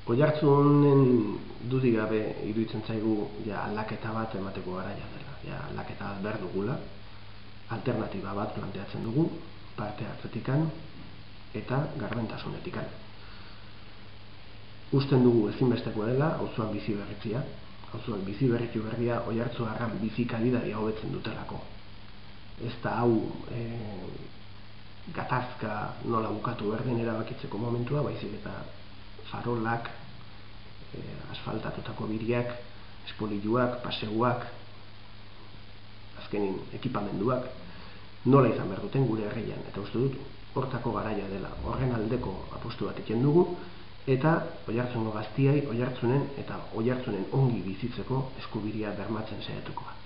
Oiartzunen dudik gabe iruditzen zaigu aldaketa bat emateko garaia dela. Aldaketa bat behar dugula, alternatiba bat planteatzen dugu, parte hartzetikan eta gardentasунetikan. Usten dugu ezinbestekoa dela auzoak bizi berritzea. Auzoak bizi berritu berria oiartzuarran bizi kalitatea hobetzen dutelako. Ez da hau gatazka nola bukatu behar den erabakitzeko momentua, baizik eta farolak, asfaltatutako biriak, espoliluak, paseuak, azkenin ekipamenduak, nola izan behar duten gure herrian. Eta uste dut, hortako garaia dela. Horren aldeko apostu bat egiten dugu, eta Oiartzungo gaztiei, Oiartzunen eta Oiartzunen ongi bizitzeko eskubiria bermatzen saiatuko.